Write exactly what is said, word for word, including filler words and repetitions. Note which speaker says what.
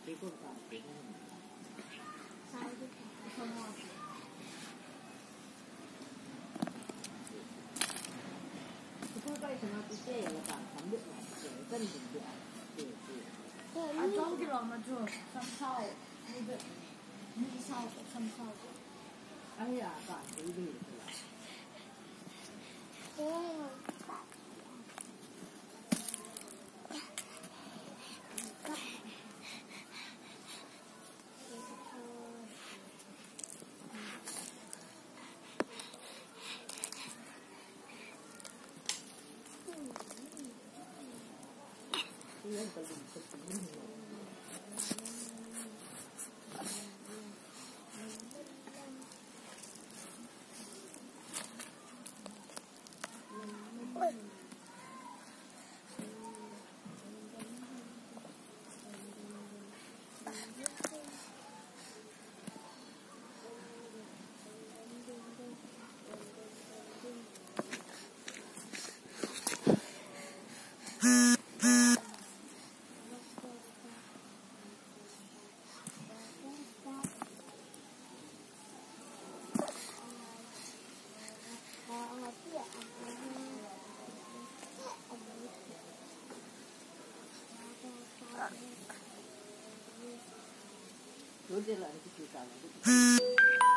Speaker 1: Cái con phải tính
Speaker 2: sao chứ không ngon.
Speaker 1: Cái vậy thì nó sẽ là cả thấm được này, để cân đỉnh được, để để.
Speaker 2: À trong cái lò mà chưa, xăm sau, như vậy, như sau, xăm sau.
Speaker 1: Ấy à, bạn thấy gì rồi? Yang paling penting Rồi lại cái chuyện cả